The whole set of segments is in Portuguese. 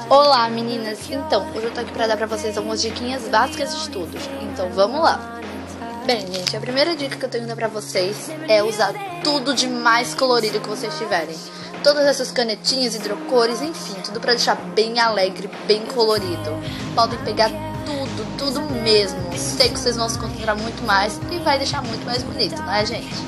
Olá meninas, então, hoje eu tô aqui pra dar pra vocês algumas diquinhas básicas de estudos, então vamos lá. Bem gente, a primeira dica que eu tenho que dar pra vocês é usar tudo de mais colorido que vocês tiverem. Todas essas canetinhas, hidrocores, enfim, tudo pra deixar bem alegre, bem colorido. Podem pegar tudo mesmo, sei que vocês vão se concentrar muito mais e vai deixar muito mais bonito, não é gente?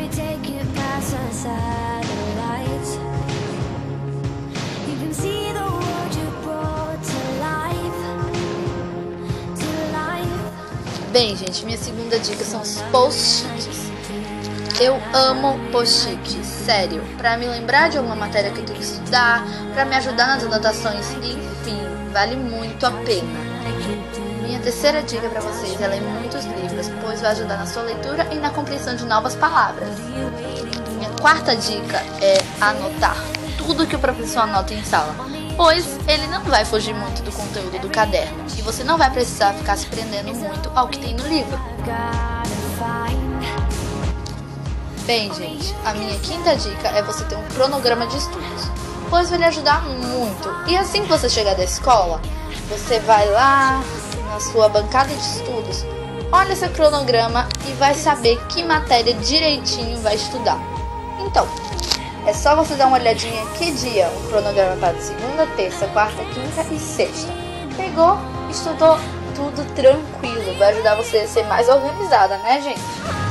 Bem, gente, minha segunda dica são os post-its. Eu amo post-it, sério, pra me lembrar de alguma matéria que eu tenho que estudar, pra me ajudar nas anotações, enfim, vale muito a pena. Minha terceira dica pra vocês é ler muitos livros, pois vai ajudar na sua leitura e na compreensão de novas palavras. Minha quarta dica é anotar tudo que o professor anota em sala, pois ele não vai fugir muito do conteúdo do caderno e você não vai precisar ficar se prendendo muito ao que tem no livro. Bem, gente, a minha quinta dica é você ter um cronograma de estudos, pois vai lhe ajudar muito. E assim que você chegar da escola, você vai lá na sua bancada de estudos, olha seu cronograma e vai saber que matéria direitinho vai estudar. Então, é só você dar uma olhadinha que dia o cronograma tá de segunda, terça, quarta, quinta e sexta. Pegou, estudou, tudo tranquilo. Vai ajudar você a ser mais organizada, né, gente?